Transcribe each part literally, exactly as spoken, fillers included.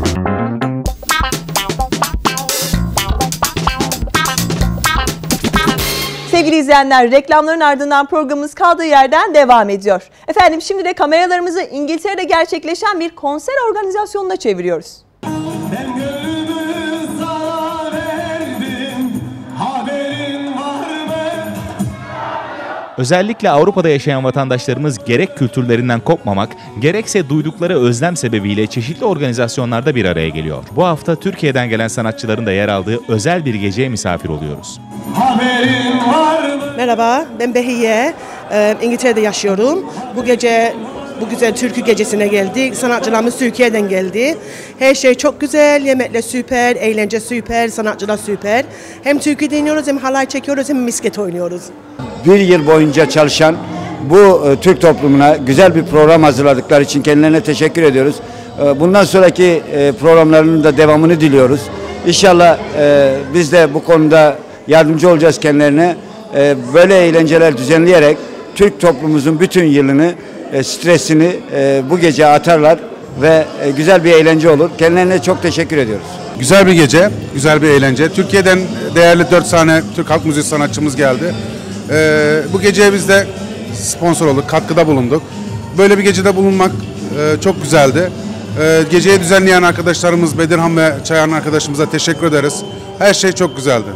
Sevgili izleyenler, reklamların ardından programımız kaldığı yerden devam ediyor. Efendim, şimdi de kameralarımızı İngiltere'de gerçekleşen bir konser organizasyonuna çeviriyoruz. Ben gönlümü sana verdim, haberin var mı? Özellikle Avrupa'da yaşayan vatandaşlarımız gerek kültürlerinden kopmamak, gerekse duydukları özlem sebebiyle çeşitli organizasyonlarda bir araya geliyor. Bu hafta Türkiye'den gelen sanatçıların da yer aldığı özel bir geceye misafir oluyoruz. Merhaba, ben Behiye. Ee, İngiltere'de yaşıyorum. Bu gece, bu güzel türkü gecesine geldik. Sanatçılarımız Türkiye'den geldi. Her şey çok güzel, yemekler süper, eğlence süper, sanatçılar süper. Hem türkü dinliyoruz, hem halay çekiyoruz, hem misket oynuyoruz. Bir yıl boyunca çalışan bu e, Türk toplumuna güzel bir program hazırladıkları için kendilerine teşekkür ediyoruz. E, bundan sonraki e, programlarının da devamını diliyoruz. İnşallah e, biz de bu konuda yardımcı olacağız kendilerine. E, böyle eğlenceler düzenleyerek Türk toplumumuzun bütün yılını, e, stresini e, bu gece atarlar ve e, güzel bir eğlence olur. Kendilerine çok teşekkür ediyoruz. Güzel bir gece, güzel bir eğlence. Türkiye'den değerli dört tane Türk halk müziği sanatçımız geldi. E, bu geceye biz de sponsor olduk, katkıda bulunduk. Böyle bir gecede bulunmak e, çok güzeldi. E, geceyi düzenleyen arkadaşlarımız Bedirhan ve Çayan arkadaşımıza teşekkür ederiz. Her şey çok güzeldi.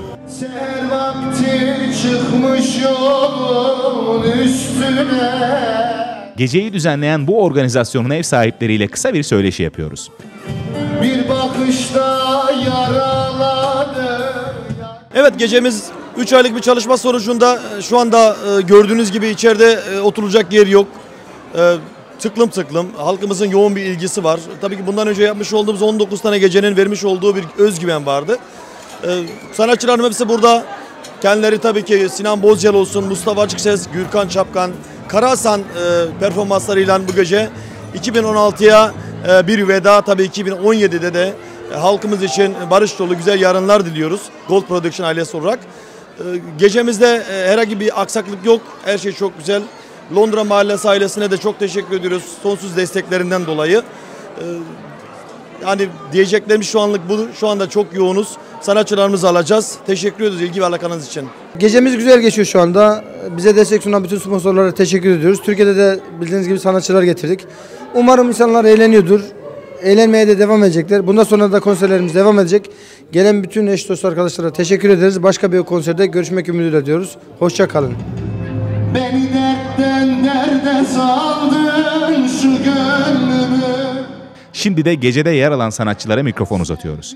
Çıkmış yolun üstüne. Geceyi düzenleyen bu organizasyonun ev sahipleriyle kısa bir söyleşi yapıyoruz. Bir bakışta yaraladı. Evet, gecemiz üç aylık bir çalışma sonucunda şu anda e, gördüğünüz gibi içeride e, oturacak yer yok. E, tıklım tıklım. Halkımızın yoğun bir ilgisi var. Tabii ki bundan önce yapmış olduğumuz on dokuz tane gecenin vermiş olduğu bir özgüven vardı. E, sanatçıların hepsi burada. Kendileri tabii ki Sinan Bozyal olsun, Mustafa Açıkses, Gürkan Çapkan, Karahasan e, performanslarıyla bu gece iki bin on altıya e, bir veda, tabii iki bin on yedide de e, halkımız için barış dolu güzel yarınlar diliyoruz Gold Production ailesi olarak. E, gecemizde e, herhangi bir aksaklık yok, her şey çok güzel. Londra Mahallesi ailesine de çok teşekkür ediyoruz sonsuz desteklerinden dolayı. E, yani diyeceklerimiz şu anlık bu, şu anda çok yoğunuz. Sanatçılarımızı alacağız. Teşekkür ediyoruz ilgi ve alakanız için. Gecemiz güzel geçiyor şu anda. Bize destek sunan bütün sponsorlara teşekkür ediyoruz. Türkiye'de de bildiğiniz gibi sanatçılar getirdik. Umarım insanlar eğleniyordur. Eğlenmeye de devam edecekler. Bundan sonra da konserlerimiz devam edecek. Gelen bütün eş dost arkadaşlara teşekkür ederiz. Başka bir konserde görüşmek ümidiyle diyoruz. Hoşça kalın. Beni dertten derde saldın şu gönlümü. Şimdi de gecede yer alan sanatçılara mikrofon uzatıyoruz.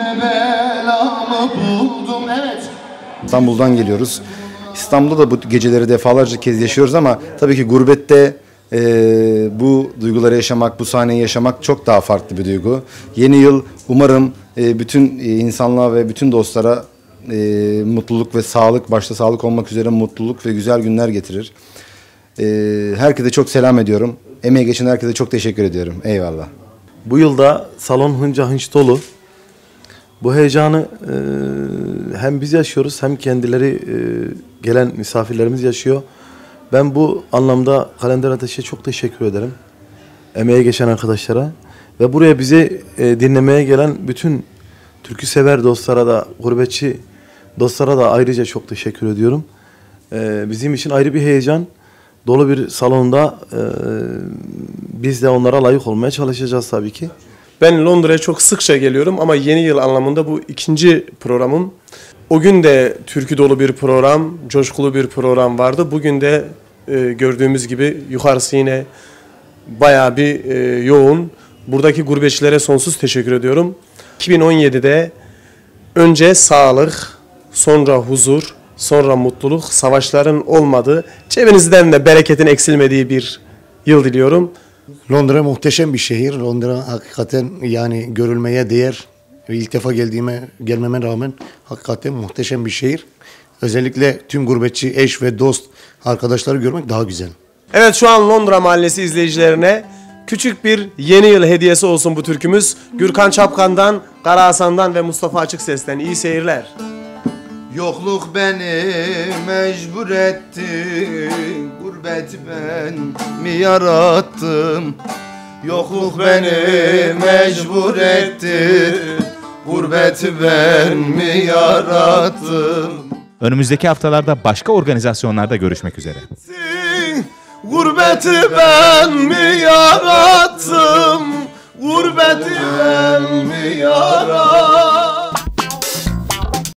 İstanbul'dan geliyoruz. İstanbul'da da bu geceleri defalarca kez yaşıyoruz ama tabii ki gurbette e, bu duyguları yaşamak, bu sahneyi yaşamak çok daha farklı bir duygu. Yeni yıl umarım e, bütün insanlığa ve bütün dostlara e, mutluluk ve sağlık, başta sağlık olmak üzere mutluluk ve güzel günler getirir. E, herkese çok selam ediyorum. Emeği geçen herkese çok teşekkür ediyorum. Eyvallah. Bu yılda salon hınca hınç dolu. Bu heyecanı e, hem biz yaşıyoruz hem kendileri e, gelen misafirlerimiz yaşıyor. Ben bu anlamda Kalender Ateş'e çok teşekkür ederim. Emeğe geçen arkadaşlara ve buraya bizi e, dinlemeye gelen bütün türkü sever dostlara da, gurbetçi dostlara da ayrıca çok teşekkür ediyorum. E, bizim için ayrı bir heyecan. Dolu bir salonda e, biz de onlara layık olmaya çalışacağız tabii ki. Ben Londra'ya çok sıkça geliyorum ama yeni yıl anlamında bu ikinci programım. O gün de türkü dolu bir program, coşkulu bir program vardı. Bugün de e, gördüğümüz gibi yukarısı yine bayağı bir e, yoğun. Buradaki gurbetçilere sonsuz teşekkür ediyorum. iki bin on yedide önce sağlık, sonra huzur, sonra mutluluk, savaşların olmadığı, cebinizden de bereketin eksilmediği bir yıl diliyorum. Londra muhteşem bir şehir. Londra hakikaten yani görülmeye değer. İlk defa geldiğime gelmeme rağmen hakikaten muhteşem bir şehir. Özellikle tüm gurbetçi eş ve dost arkadaşları görmek daha güzel. Evet, şu an Londra Mahallesi izleyicilerine küçük bir yeni yıl hediyesi olsun bu türkümüz. Gürkan Çapkan'dan, Karahasan'dan ve Mustafa Açıkses'ten iyi seyirler. Yokluk beni mecbur etti, gurbet ben mi yarattım? Yokluk beni mecbur etti, gurbeti ben mi yarattım? Önümüzdeki haftalarda başka organizasyonlarda görüşmek üzere. Gurbeti ben mi yarattım? Gurbeti ben mi yarattım?